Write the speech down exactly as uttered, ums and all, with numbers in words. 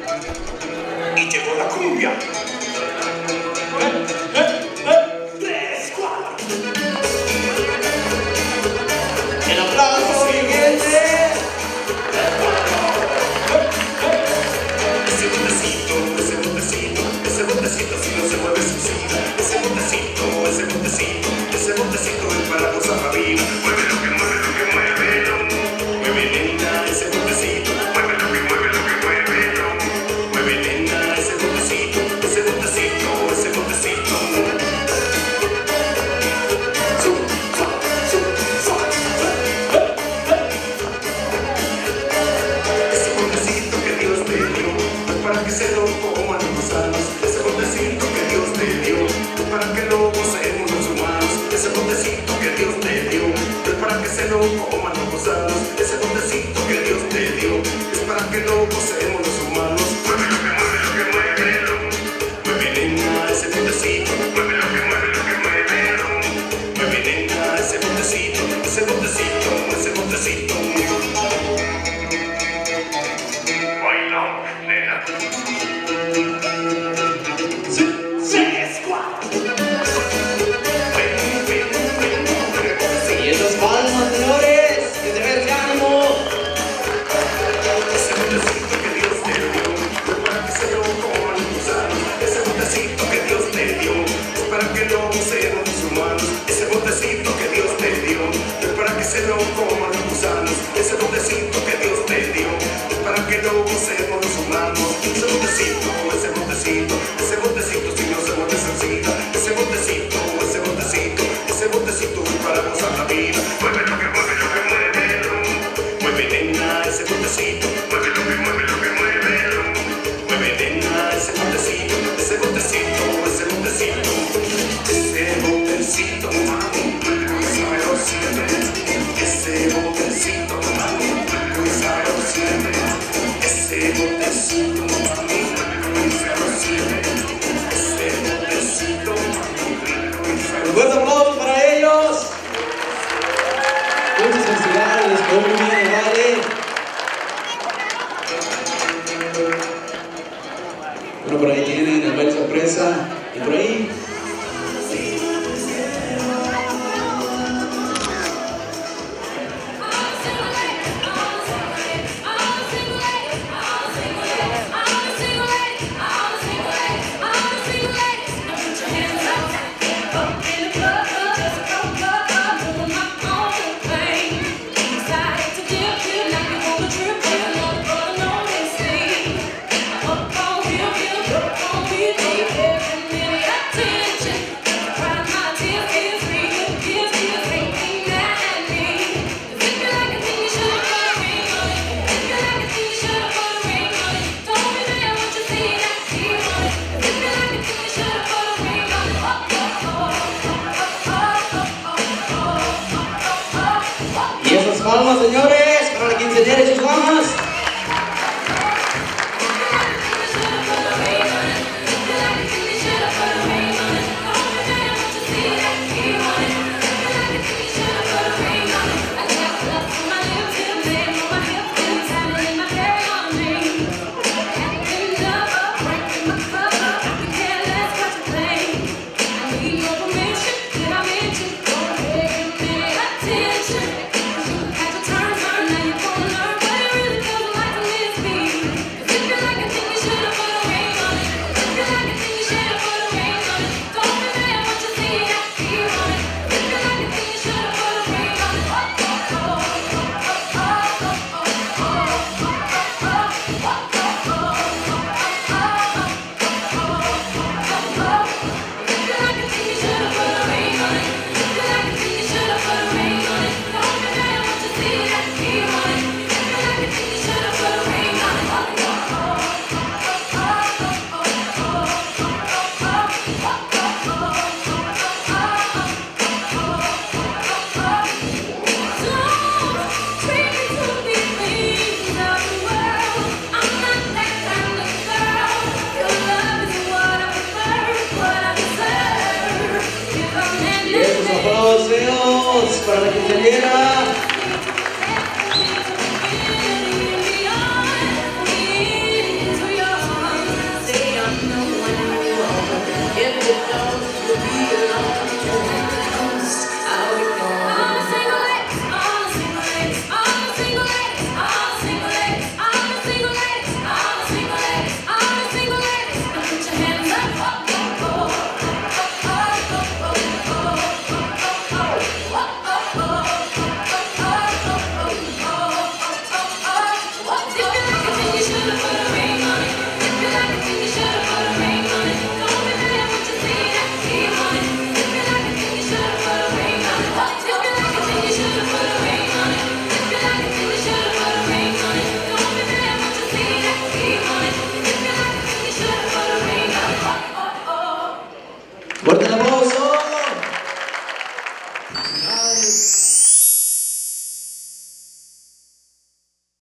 Y llegó la cumbia. Eh, eh, eh. Tres, cuatro. El aplauso siguiente. Ese botecito, ese botecito, ese botecito si no se mueve suicida. Ese botecito, ese botecito, ese botecito es para gozar la vida. Mueve lo que mueve, lo que mueve, no. Mueve nena, ese botecito. Mueve lo que mueve, lo que mueve, no. Mueve nena, ese botecito, ese botecito, ese botecito. Zum, zum, zum, zum. Ese botecito que Dios te dio es para que se lo coman los gusanos. Ese botecito que Dios te dio es para que lo gocemos los humanos. Ese botecito que Dios te dio es para que se lo coman los gusanos. Ese botecito que Dios te dio es para que lo gocemos los humanos. Mueve lo que mueve, lo que mueve, no. Mueve nena, ese botecito. Mueve lo que mueve, lo que mueve, no. Mueve nena, ese botecito, ese botecito, ese botecito. Baila, nena. Sí, tres, cuatro. Ven, ven, ven, ven. Y esas palmas, señores, que se ve el ánimo. Ese botecito que Dios te dio es para que se lo coman los gusanos. Ese botecito que Dios te dio es para que lo gocemos los humanos. Ese botecito que Dios te dio es para que se lo coman los gusanos. Ese botecito que Dios te dio es para que lo gocemos los humanos. Ese botecito, ese botecito, ese botecito si no se mueve sencilla. Ese botecito, ese botecito, ese botecito es para gozar la vida. Mueve lo que mueve, lo que mueve, no. Mueve nena, ese botecito. Mueve lo que mueve, lo que mueve, no. Mueve nena, ese botecito, ese botecito, ese botecito. Ese botecito, mami, muy sabrosito. Ese botecito, mami, muy sabrosito. Ese botecito, mami, muy sabrosito. Ese botecito, mami, muy Un sabrosito. fuerte aplauso para ellos. Muchas felicidades, muy bien, vale. Bueno, por ahí tienen el baile sorpresa. Y por ahí. Y esas palmas, señores, para la quinceañera y sus mamás. Para la quinceañera.